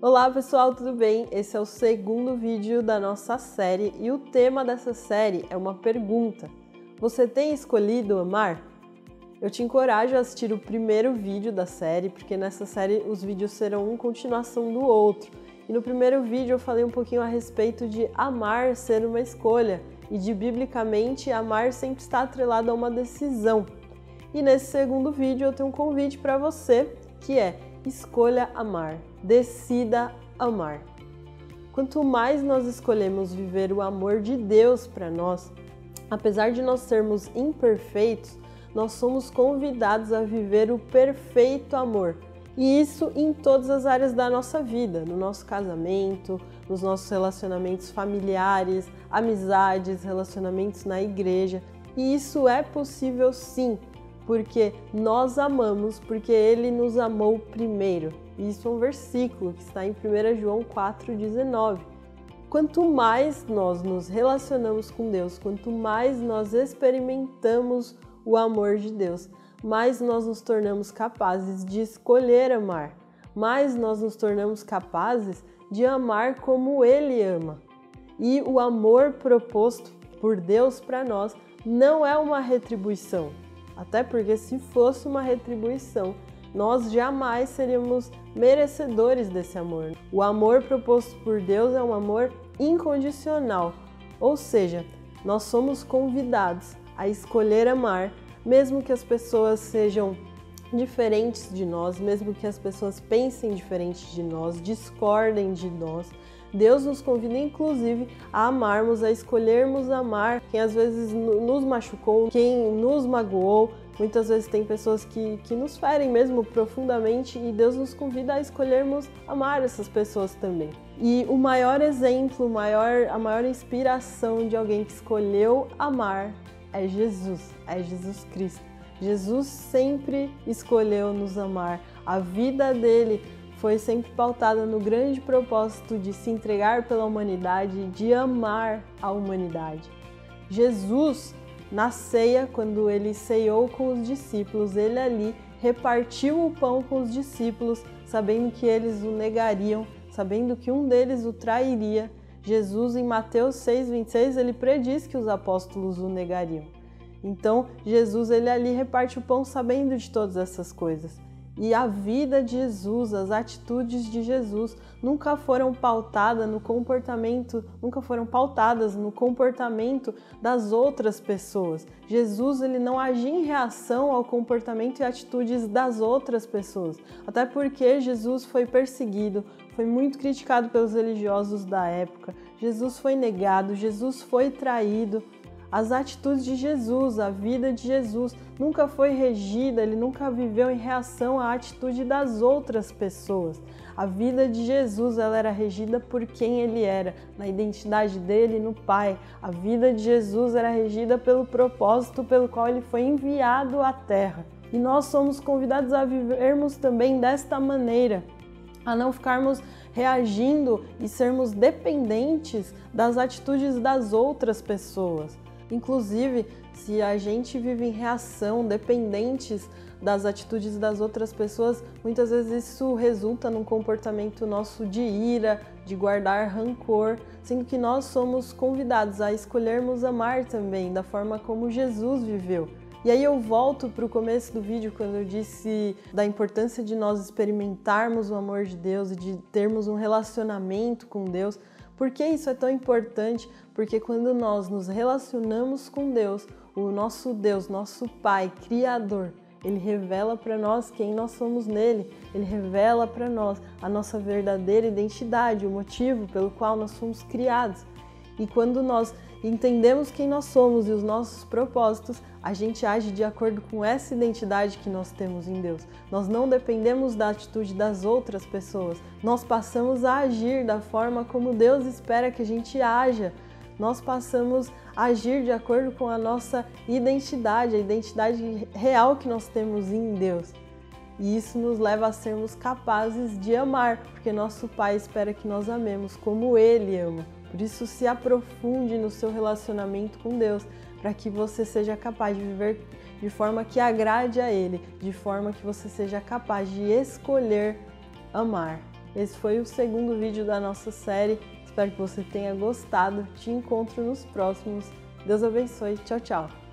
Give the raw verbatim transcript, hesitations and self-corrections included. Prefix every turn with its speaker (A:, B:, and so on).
A: Olá pessoal, tudo bem? Esse é o segundo vídeo da nossa série e o tema dessa série é uma pergunta. Você tem escolhido amar? Eu te encorajo a assistir o primeiro vídeo da série, porque nessa série os vídeos serão uma continuação do outro. E no primeiro vídeo eu falei um pouquinho a respeito de amar ser uma escolha e de, biblicamente, amar sempre está atrelado a uma decisão. E nesse segundo vídeo eu tenho um convite para você, que é: escolha amar, decida amar. Quanto mais nós escolhemos viver o amor de Deus para nós, apesar de nós sermos imperfeitos, nós somos convidados a viver o perfeito amor. E isso em todas as áreas da nossa vida, no nosso casamento, nos nossos relacionamentos familiares, amizades, relacionamentos na igreja. E isso é possível sim, porque nós amamos, porque Ele nos amou primeiro. Isso é um versículo que está em primeira João quatro, dezenove. Quanto mais nós nos relacionamos com Deus, quanto mais nós experimentamos o amor de Deus, mais nós nos tornamos capazes de escolher amar, mais nós nos tornamos capazes de amar como Ele ama. E o amor proposto por Deus para nós não é uma retribuição, até porque se fosse uma retribuição, nós jamais seríamos merecedores desse amor. O amor proposto por Deus é um amor incondicional, ou seja, nós somos convidados a escolher amar, mesmo que as pessoas sejam diferentes de nós, mesmo que as pessoas pensem diferente de nós, discordem de nós. Deus nos convida, inclusive, a amarmos, a escolhermos amar quem às vezes nos machucou, quem nos magoou. Muitas vezes tem pessoas que, que nos ferem mesmo profundamente e Deus nos convida a escolhermos amar essas pessoas também. E o maior exemplo, o maior, a maior inspiração de alguém que escolheu amar é Jesus, é Jesus Cristo. Jesus sempre escolheu nos amar. A vida dele foi sempre pautada no grande propósito de se entregar pela humanidade, de amar a humanidade. Jesus, na ceia, quando ele ceiou com os discípulos, ele ali repartiu o pão com os discípulos, sabendo que eles o negariam, sabendo que um deles o trairia. Jesus, em Mateus seis, vinte e seis, ele prediz que os apóstolos o negariam. Então, Jesus, ele ali reparte o pão sabendo de todas essas coisas. E a vida de Jesus, as atitudes de Jesus nunca foram pautadas no comportamento, nunca foram pautadas no comportamento das outras pessoas. Jesus, ele não agia em reação ao comportamento e atitudes das outras pessoas. Até porque Jesus foi perseguido, foi muito criticado pelos religiosos da época. Jesus foi negado, Jesus foi traído. As atitudes de Jesus, a vida de Jesus nunca foi regida, ele nunca viveu em reação à atitude das outras pessoas. A vida de Jesus, ela era regida por quem ele era, na identidade dele no Pai. A vida de Jesus era regida pelo propósito pelo qual ele foi enviado à Terra. E nós somos convidados a vivermos também desta maneira, a não ficarmos reagindo e sermos dependentes das atitudes das outras pessoas. Inclusive, se a gente vive em reação, dependentes das atitudes das outras pessoas, muitas vezes isso resulta num comportamento nosso de ira, de guardar rancor, sendo que nós somos convidados a escolhermos amar também, da forma como Jesus viveu. E aí eu volto para o começo do vídeo, quando eu disse da importância de nós experimentarmos o amor de Deus e de termos um relacionamento com Deus. Por que isso é tão importante? Porque quando nós nos relacionamos com Deus, o nosso Deus, nosso Pai, Criador, Ele revela para nós quem nós somos nele, Ele revela para nós a nossa verdadeira identidade, o motivo pelo qual nós fomos criados. E quando nós entendemos quem nós somos e os nossos propósitos, a gente age de acordo com essa identidade que nós temos em Deus. Nós não dependemos da atitude das outras pessoas. Nós passamos a agir da forma como Deus espera que a gente haja. Nós passamos a agir de acordo com a nossa identidade, a identidade real que nós temos em Deus. E isso nos leva a sermos capazes de amar, porque nosso Pai espera que nós amemos como Ele ama. Por isso, se aprofunde no seu relacionamento com Deus, para que você seja capaz de viver de forma que agrade a Ele, de forma que você seja capaz de escolher amar. Esse foi o segundo vídeo da nossa série. Espero que você tenha gostado. Te encontro nos próximos. Deus abençoe. Tchau, tchau!